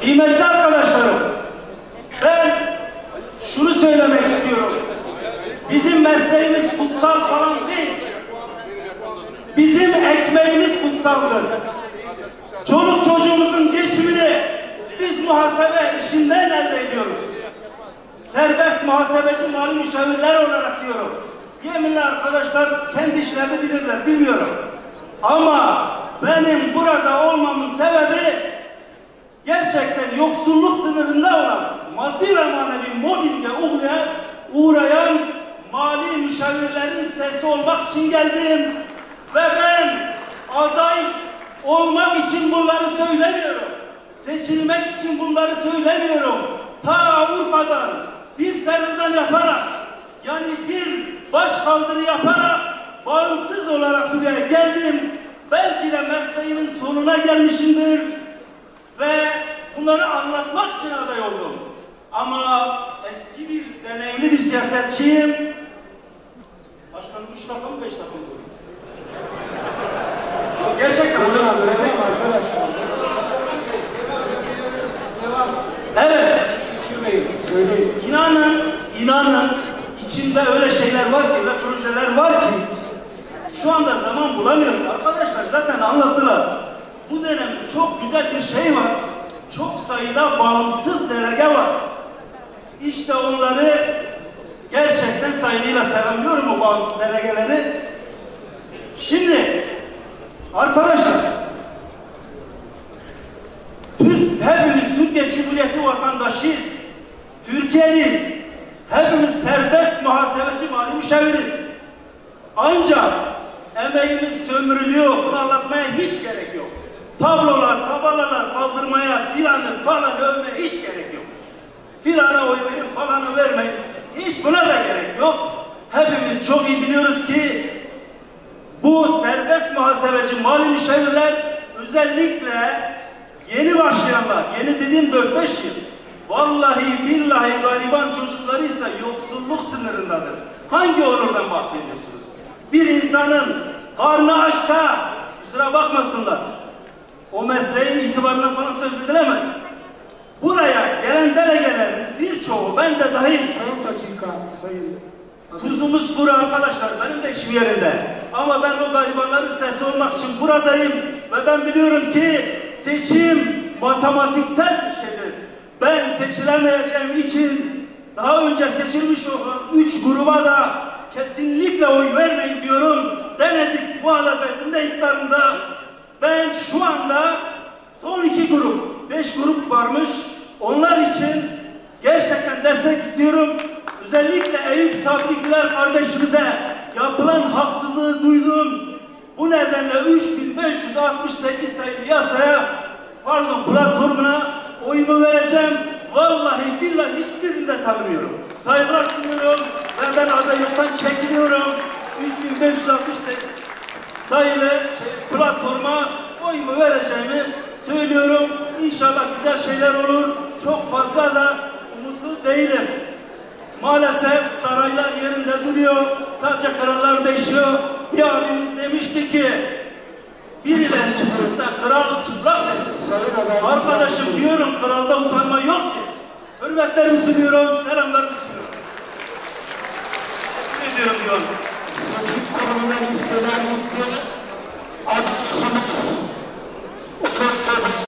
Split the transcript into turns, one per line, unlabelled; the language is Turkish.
Kıymetli arkadaşlarım, ben şunu söylemek istiyorum. Bizim mesleğimiz kutsal falan değil. Bizim ekmeğimiz kutsaldır. Çoluk çocuğumuzun geçimini biz muhasebe işinden elde ediyoruz. Serbest muhasebeci mali müşavirler olarak diyorum. Yeminli arkadaşlar kendi işlerini bilirler, bilmiyorum. Ama benim burada olmamın sebebi gerçekten yoksulluk sınırında olan, maddi ve manevi mobbinge uğrayan mali müşavirlerin sesi olmak için geldim. Ve ben aday olmak için bunları söylemiyorum. Seçilmek için bunları söylemiyorum. Ta Urfa'dan bir serüven yaparak, yani bir başkaldırı yaparak bağımsız olarak buraya geldim. Belki de mesleğimin sonuna gelmişimdir ve bunları anlatmak için aday oldum. Ama eski bir deneyimli bir siyasetçiyim. Başkanım 3 dakika mı 5 dakika mı? Gerçekten bunu arkadaşlar. Evet. İnanın içimde öyle şeyler var ki ve projeler var ki şu anda zaman bulamıyorum. Arkadaşlar zaten anlattılar. Bu dönemde çok güzel bir şey var. Çok sayıda bağımsız delege var. İşte onları gerçekten saygıyla selamlıyorum, o bağımsız delegeleri. Şimdi arkadaşlar, hepimiz Türkiye Cumhuriyeti vatandaşıyız. Türkiye'liyiz. Hepimiz serbest muhasebeci mali müşaviriz. Ancak emeğimiz sömürülüyor. Bunu anlatmaya hiç gerek yok. Tablolar, tabelalar kaldırmaya filanı falan övmeye hiç gerek yok. Filana oy verin, falanı vermeyin. Hiç buna da gerek yok. Hepimiz çok iyi biliyoruz ki bu serbest muhasebeci mali müşavirler özellikle yeni başlayanlar, yeni dediğim 4-5 yıl, vallahi billahi gariban çocuklarıysa yoksulluk sınırındadır. Hangi onurdan bahsediyorsunuz? Bir insanın karnı açsa, kusura bakmasınlar, o mesleğin itibarından falan söz edilemez. Buraya gelen delegelerin birçoğu, ben de dahil, sayın tuzumuz kuru arkadaşlar, benim de işim yerinde. Ama ben o garibanların sesi olmak için buradayım ve ben biliyorum ki seçim matematiksel bir şeydir. Ben seçilemeyeceğim için daha önce seçilmiş olan 3 gruba da kesinlikle oy vermeyin diyorum. Denedik muhalefetinde, iktidarında. Ben şu anda son 2 grup, 5 grup varmış. Onlar için gerçekten destek istiyorum. Özellikle Eyüp Sabri Güler kardeşimize yapılan haksızlığı duydum. Bu nedenle 3568 sayılı yasaya, platformuna oyumu vereceğim. Vallahi billahi hiçbirini tanımıyorum. Saygılar sunuyorum ve ben adaylıktan çekiliyorum. 3568 sayılı platforma oyumu vereceğimi söylüyorum. İnşallah güzel şeyler olur. Çok fazla da umutlu değilim. Maalesef saraylar yerinde duruyor. Sadece krallar değişiyor. Bir abimiz demişti ki birinden çıktı da kral çıplak. Arkadaşım diyorum, kralda utanma yok ki. Hürmetlerimi sunuyorum, selamlarımı sunuyorum. Teşekkür ediyorum diyorum.
Seçim kurulundan listeler gitti.